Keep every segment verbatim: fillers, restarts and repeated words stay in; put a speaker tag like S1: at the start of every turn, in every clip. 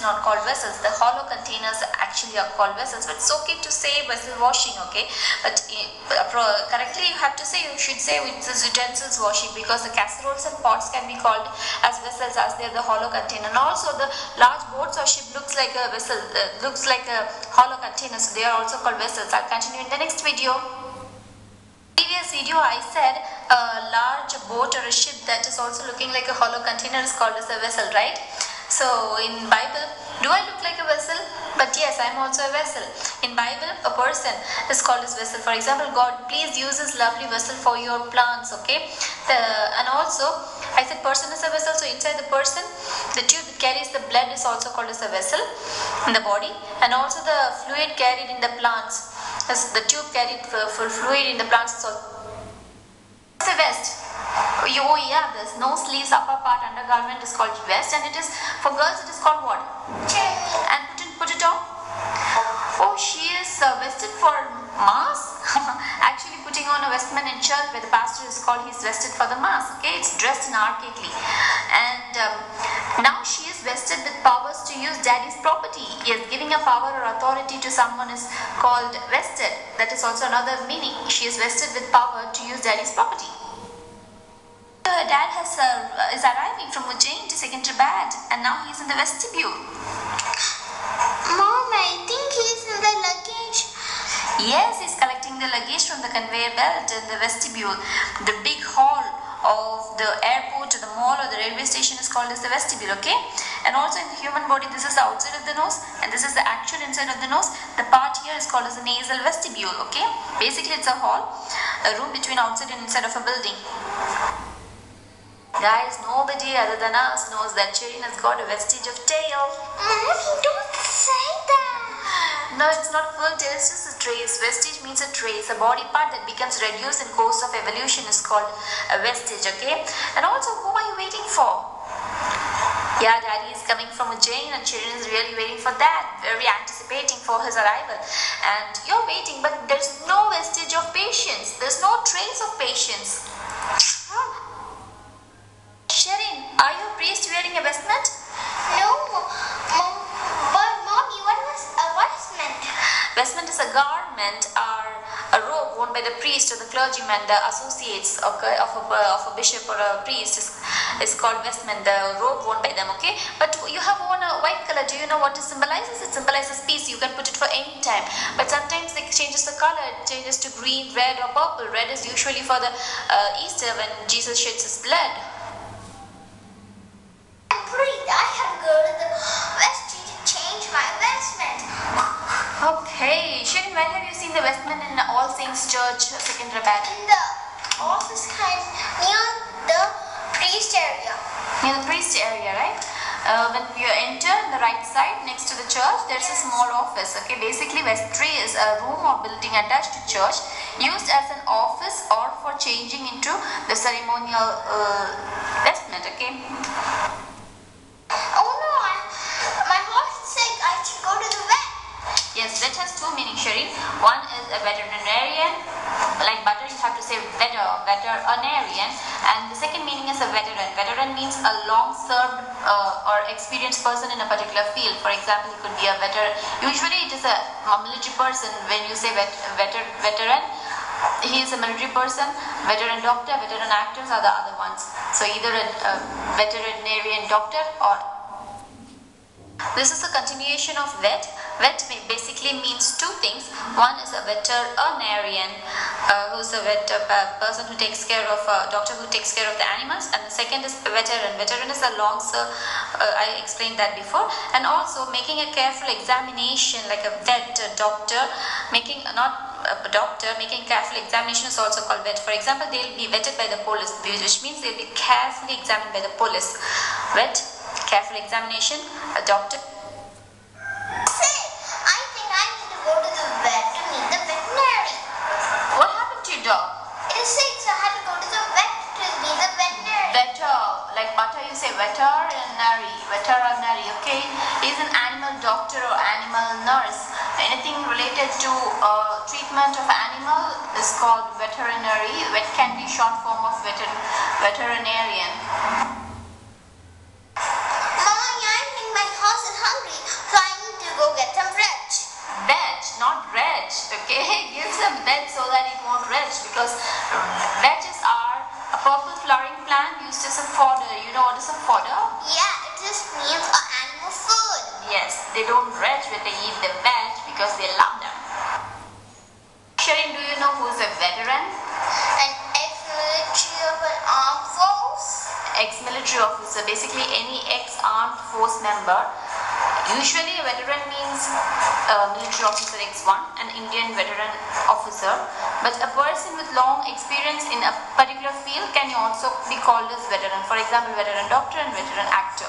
S1: not called vessels. The hollow containers actually are called vessels, but it's okay to say vessel washing, okay? But uh, correctly you have to say, you should say it is utensils washing, because the casseroles and pots can be called as vessels as they are the hollow container. And also the large boats or ship looks like a vessel, uh, looks like a hollow container, so they are also called vessels. I'll continue in the next video. Previous video I said a large boat or a ship that is also looking like a hollow container is called as a vessel, right? So in Bible, do I look like a vessel? But yes, I am also a vessel. In Bible, a person is called as vessel. For example, God, please use this lovely vessel for your plants, okay? The, and also, I said person is a vessel, so inside the person, the tube that carries the blood is also called as a vessel in the body, and also the fluid carried in the plants, as the tube carried for, for fluid in the plants is also a vest. Oh yeah, there's no sleeves, upper part, undergarment is called vest, and it is, for girls it is called what? And put it, put it on? Oh, she is uh, vested for mass? Actually putting on a vestment in church where the pastor is called, he's vested for the mass, okay? It's dressed in archaically. And um, now she is vested with powers to use daddy's property. Yes, giving a power or authority to someone is called vested. That is also another meaning. She is vested with power to use daddy's property. Her dad has uh, is arriving from Ujjain to Secunderabad, and now he's in the vestibule.
S2: Mom, I think he's in the luggage.
S1: Yes, he's collecting the luggage from the conveyor belt in the vestibule. The big hall of the airport or the mall or the railway station is called as the vestibule, okay? And also in the human body, this is the outside of the nose and this is the actual inside of the nose. The part here is called as the nasal vestibule, okay? Basically, it's a hall, a room between outside and inside of a building. Guys, nobody other than us knows that Shireen has got a vestige of tail.
S2: Mommy, don't say that.
S1: No, it's not full tail, it's just a trace. Vestige means a trace. A body part that becomes reduced in course of evolution is called a vestige, okay? And also, who are you waiting for? Yeah, Daddy is coming from Ujjain and Shireen is really waiting for that. Very anticipating for his arrival. And you're waiting, but there's no vestige of patience. There's no trace of patience. Shireen, are you a priest wearing a vestment?
S2: No, Mom. But Mommy, what was a vestment?
S1: Vestment is a garment or a robe worn by the priest or the clergyman, the associates of a, of a, of a bishop or a priest is, is called vestment, the robe worn by them, okay? But you have worn a white color. Do you know what it symbolizes? It symbolizes peace. You can put it for any time. But sometimes it changes the color. It changes to green, red or purple. Red is usually for the uh, Easter when Jesus sheds his blood.
S2: I have to go to the vestry to change my vestment.
S1: Okay, Shireen, where have you seen the vestment in All Saints Church, Secunderabad?
S2: In the office kind near the priest area.
S1: Near the priest area, right? Uh, when you enter the right side next to the church, there's a small office. Okay, basically vestry is a room or building attached to church, used as an office or for changing into the ceremonial uh, vestment. Okay.
S2: Oh no, I, my horse is sick. I should go to the vet.
S1: Yes, vet has two meanings, Shireen. One is a veterinarian, like butter, you have to say veter, veterinarian, and the second meaning is a veteran. Veteran means a long-served uh, or experienced person in a particular field. For example, it could be a veteran. Usually, it is a military person. When you say vet, veter, veteran, he is a military person. Veteran doctor, veteran actors are the other ones. So either a, a veterinarian doctor or this is a continuation of vet. Vet basically means two things. One is a veterinarian, uh, who's a vet uh, person who takes care of a doctor who takes care of the animals, and the second is a veteran. Veteran is a long, so uh, I explained that before. And also making a careful examination, like a vet a doctor, making not. A doctor making careful examination is also called vet. For example, they will be vetted by the police, which means they will be carefully examined by the police. Vet, careful examination, a doctor.
S2: Say, I think I need to go to the vet to meet the veterinary.
S1: What happened to your dog?
S2: It is sick, so I had to go to the vet to meet the veterinary.
S1: Veter, like butter, you say veterinary, veterinary, okay? He's an animal doctor or animal nurse. Anything related to uh, treatment of animal is called veterinary. Vet can be short form of veter veterinarian.
S2: Mommy, I think my horse is hungry.
S1: not reg. Okay, give some veg so that it won't reg, because veges are a purple flowering plant used as a fodder. You know what is a fodder?
S2: Yeah, it just means a animal food.
S1: Yes, they don't reg when they eat the veg because they love them. Sherin, do you know who is a veteran?
S2: An ex-military of an armed force.
S1: Ex-military officer, basically any ex-armed force member. Usually a veteran means a military officer X one, an Indian veteran officer, but a person with long experience in a particular field can also be called as veteran. For example, veteran doctor and veteran actor.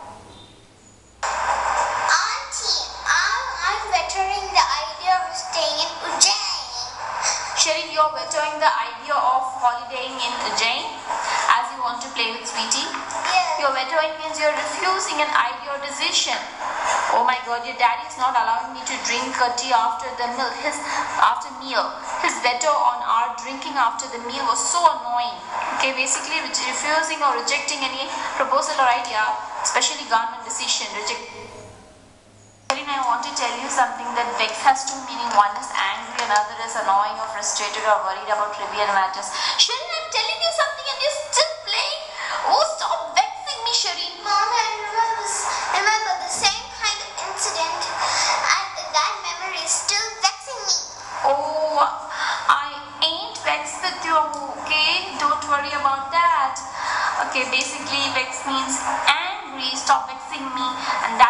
S2: Auntie, I'm, I'm bettering the idea of staying in Ujjain.
S1: Sherin, you're bettering the idea of holidaying in Ujjain as you want to play with Sweetie.
S2: Yes.
S1: Your vetoing means you're refusing an idea or decision. Oh my God, your daddy is not allowing me to drink uh, tea after the milk. His after meal. His veto on our drinking after the meal was so annoying. Okay, basically refusing or rejecting any proposal or idea, especially government decision. Reject. I want to tell you something that vex has two meanings. One is angry, another is annoying or frustrated or worried about trivial matters. Sherin, I'm telling you something and you're still playing. Oh, stop vexing me, Sherin.
S2: Mom, I remember, remember the same kind of incident, and that memory is still vexing me.
S1: Oh, I ain't vexed with you, okay? Don't worry about that. Okay, basically vex means angry, stop vexing me, and that